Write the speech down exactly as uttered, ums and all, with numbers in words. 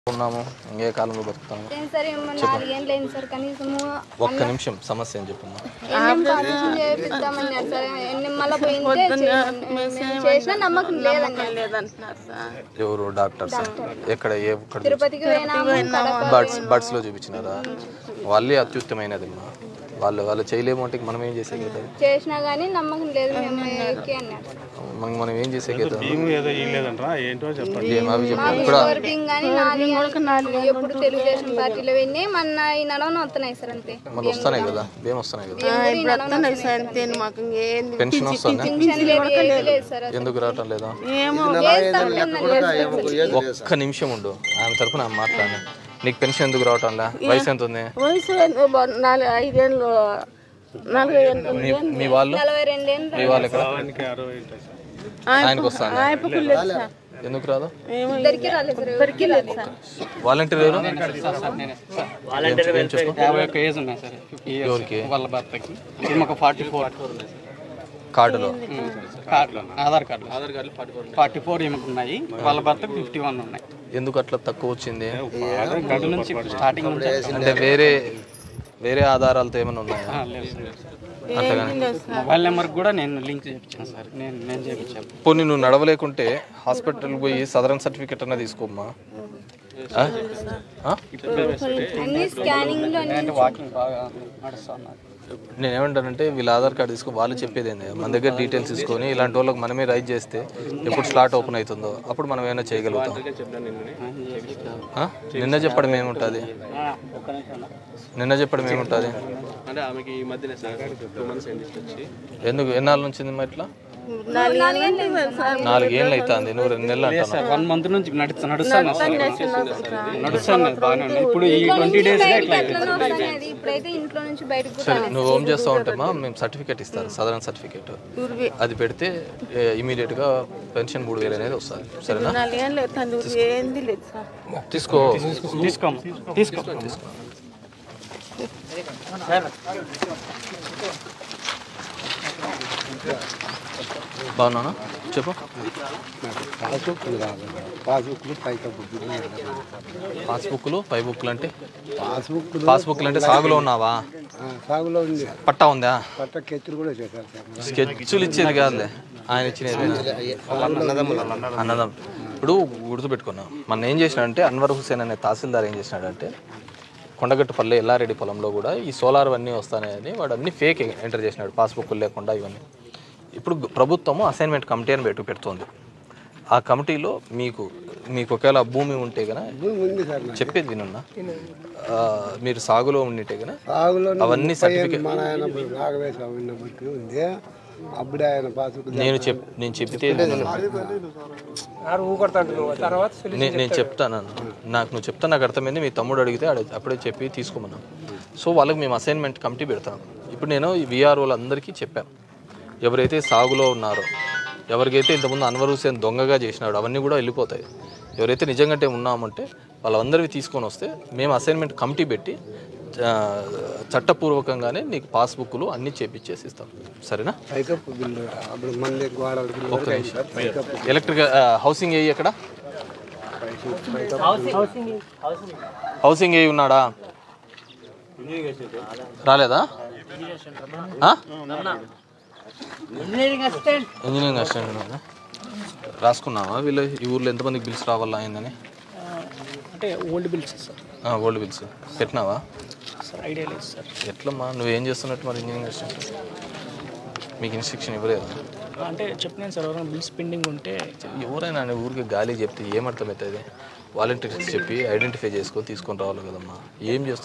ఉన్నాము ఇంకే కాలంలో బతుకుతాము ఒక్క నిమిషం సమస్య అని చెప్పమ్మా. ఎవరు డాక్టర్స్ ఎక్కడ ఏ బర్డ్స్ బర్డ్స్ లో చూపించినారా? వాళ్ళే అత్యుత్తమైనది అమ్మా. వాళ్ళు వాళ్ళు చేయలేము అంటే మనం ఏం చేసే చేసినా కానీ నమ్మకం లేదు. మనం మనం ఏం చేసే కదా ఎప్పుడు తెలుగుదేశం పార్టీలో విని మన ఈ నడవన వస్తున్నాయి సార్. అంతే మళ్ళీ వస్తున్నాయి కదా, ఏం వస్తున్నాయి కదా, పెన్షన్ వస్తుంది. ఎందుకు రావటం లేదా? ఒక్క నిమిషం ఉండు, ఆమె తరపున ఆమె మాట్లాడి. నీకు పెన్షన్ ఎందుకు రావటంలా? వయసు ఎంత ఉంది? మీ వాళ్ళు మీ వాళ్ళు ఎక్కడ? ఆయనకు వస్తాను. ఎందుకు రాదు? వాలంటీర్ ఎవరు? ఎవరికి? వాళ్ళ భర్తకి ఫార్టీ ఫోర్ కార్డులో Aadhaar card Aadhaar card forty four ఏమి ఉన్నాయి, వాళ్ళ భర్తకు ఫిఫ్టీ వన్ ఉన్నాయి. ఎందుకు అట్లా తక్కువ వచ్చింది? గడు నుంచి స్టార్టింగ్ నుంచి అంటే వేరే వేరే ఆధారాలతో ఏమైనా ఉన్నాయా? మొబైల్ నెంబర్ కూడా నేను లింక్ చేయించాను సార్. నేను నేను చేయించాను. పోనీ నువ్వు నడవలేకుంటే హాస్పిటల్కి పోయి సదరన్ సర్టిఫికెట్ అన్నా తీసుకోమ్మా. వాకింగ్ బాగా నడుస్తున్నారు. నేను ఏమంటానంటే వీళ్ళ ఆధార్ కార్డు తీసుకో, వాళ్ళు చెప్పేది ఏంది, మన దగ్గర డీటెయిల్స్ తీసుకొని ఇలాంటి వాళ్ళకి మనమే రైట్ చేస్తే ఎప్పుడు స్లాట్ ఓపెన్ అవుతుందో అప్పుడు మనం ఏమైనా చేయగలుగుతాం. నిన్న చెప్పడం ఏముంటుంది? నిన్న చెప్పడం ఏముంటుంది? ఎందుకు ఎన్నాళ్ళ నుంచి ఇట్లా? నాలుగేళ్ళు అవుతుంది. నువ్వు రెండు నెలలు అంటున్నావు. వన్ మంత్ నుంచి నడుస్తాను నడుస్తాను బాగానే. ఇప్పుడు ఈ ట్వంటీ డేస్ సరే, నువ్వు హోమ్ చేస్తావు ఉంటేమా మేము సర్టిఫికేట్ ఇస్తారు, సదరన్ సర్టిఫికేట్. అది పెడితే ఇమీడియట్ గా పెన్షన్ మూడు వేలు అనేది వస్తుంది. సరేనా? తీసుకో తీసుకో తీసుకో తీసుకో బాగున్నానా? చెప్పు. పాస్బుక్లు పై బుక్లు అంటే పాస్బుక్లు అంటే సాగులో ఉన్నావా? పట్టా ఉందా? స్కెచ్లు ఇచ్చేది కాదులే, ఆయన ఇచ్చినది. అన్నదం ఇప్పుడు గుర్తుపెట్టుకున్నాం. మన ఏం చేసినాడంటే అన్వర్ హుసేన్ అనే తహసీల్దార్ ఏం చేసినాడంటే కొండగట్టుపల్లి ఎల్లారెడ్డి పొలంలో కూడా ఈ సోలార్ అన్నీ వస్తాయని వాడు అన్ని ఫేక్ ఎంటర్ చేసినాడు, పాస్బుక్లు లేకుండా ఇవన్నీ. ఇప్పుడు ప్రభుత్వము అసైన్మెంట్ కమిటీ అని పెట్టు పెడుతుంది. ఆ కమిటీలో మీకు మీకు ఒకవేళ భూమి ఉంటే కనుక చెప్పేది వినున్నా, మీరు సాగులో ఉండింటే కనుక అవన్నీ సర్టిఫికేట్ నేను చెప్ నేను చెప్తే నేను చెప్తాను. నాకు నువ్వు చెప్తా, నాకు అర్థమైంది. మీ తమ్ముడు అడిగితే అప్పుడే చెప్పి తీసుకోమన్నాను. సో వాళ్ళకి మేము అసైన్మెంట్ కమిటీ పెడతాం. ఇప్పుడు నేను విఆర్ఓలు అందరికీ చెప్పాను, ఎవరైతే సాగులో ఉన్నారో, ఎవరికైతే ఇంతకుముందు అన్వర్ హుసేన్ దొంగగా చేసినాడు అవన్నీ కూడా వెళ్ళిపోతాయి. ఎవరైతే నిజంగానే ఉన్నామంటే వాళ్ళందరివి తీసుకొని వస్తే మేము అసైన్మెంట్ కమిటీ పెట్టి చట్టపూర్వకంగానే నీకు పాస్బుక్లు అన్నీ చేపించేసి ఇస్తాం. సరేనా? ఒక్క నిమిషం. ఎలక్ట్రిక్ హౌసింగ్ ఏ ఎక్కడ? హౌసింగ్ ఏ ఉన్నాడా? రాలేదా? ఇంజనీరింగ్ అసిస్టెంట్ రాసుకున్నావా? వీళ్ళు ఈ ఊర్లో ఎంతమందికి బిల్స్ రావాలా అయిందని? అంటే old bills sir. Old bills పెట్టినావా? సార్ ఐడియా లేదు సార్. ఎట్లమ్మా నువ్వేం చేస్తున్నట్టు మరి ఇంజనీరింగ్ అసిస్టెంట్? మీకు ఇన్స్ట్రక్షన్ ఇవ్వలేదు అంటే చెప్పినాను సార్. ఎవరైనా బిల్స్ పెండింగ్ ఉంటే ఎవరైనా ఊరికి గాలి చెప్తే ఏమర్థమవుతుంది? వాలంటీర్స్ చెప్పి ఐడెంటిఫై చేసుకొని తీసుకొని రావాలి కదమ్మా. ఏం చేస్తున్నావు?